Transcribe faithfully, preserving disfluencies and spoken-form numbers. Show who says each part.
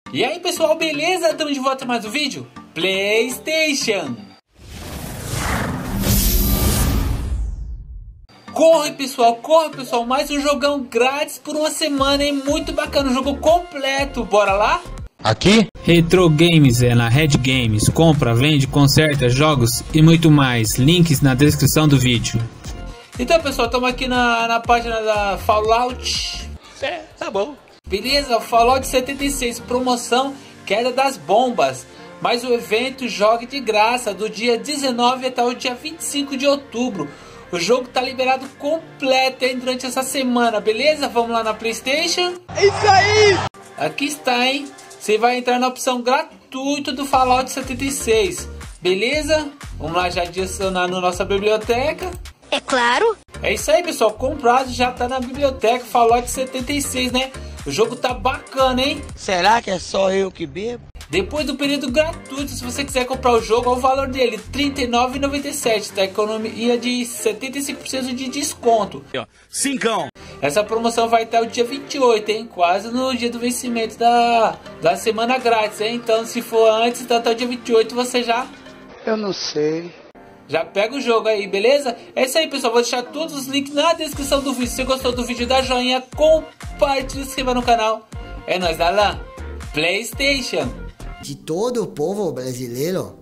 Speaker 1: E aí pessoal, beleza? Estamos de volta a mais um vídeo PlayStation. Corre pessoal, corre pessoal, mais um jogão grátis por uma semana, hein? Muito bacana, um jogo completo, bora lá?
Speaker 2: Aqui?
Speaker 3: Retro Games é na Red Games, compra, vende, conserta, jogos e muito mais, links na descrição do vídeo.
Speaker 1: Então pessoal, estamos aqui na, na página da Fallout.
Speaker 2: É, tá bom.
Speaker 1: Beleza, Fallout setenta e seis, promoção Queda das Bombas. Mais o evento Jogue de Graça, do dia dezenove até o dia vinte e cinco de outubro. O jogo tá liberado completo, hein, durante essa semana, beleza? Vamos lá na PlayStation.
Speaker 2: É isso aí!
Speaker 1: Aqui está, hein? Você vai entrar na opção gratuita do Fallout setenta e seis, beleza? Vamos lá já adicionar na nossa biblioteca.
Speaker 4: É claro.
Speaker 1: É isso aí, pessoal. Comprado, já tá na biblioteca Fallout setenta e seis, né? O jogo tá bacana, hein?
Speaker 2: Será que é só eu que bebo?
Speaker 1: Depois do período gratuito, se você quiser comprar o jogo, o valor dele trinta e nove reais e noventa e sete centavos, tá? Economia de setenta e cinco por cento de desconto.
Speaker 2: Cincão.
Speaker 1: Essa promoção vai até o dia vinte e oito, hein? Quase no dia do vencimento da, da semana grátis, hein? Então, se for antes, então, até o dia vinte e oito, você já...
Speaker 5: Eu não sei.
Speaker 1: Já pega o jogo aí, beleza? É isso aí, pessoal. Vou deixar todos os links na descrição do vídeo. Se você gostou do vídeo, dá joinha, compartilha, se inscreva no canal. É nóis, da Lan PlayStation.
Speaker 6: De todo o povo brasileiro,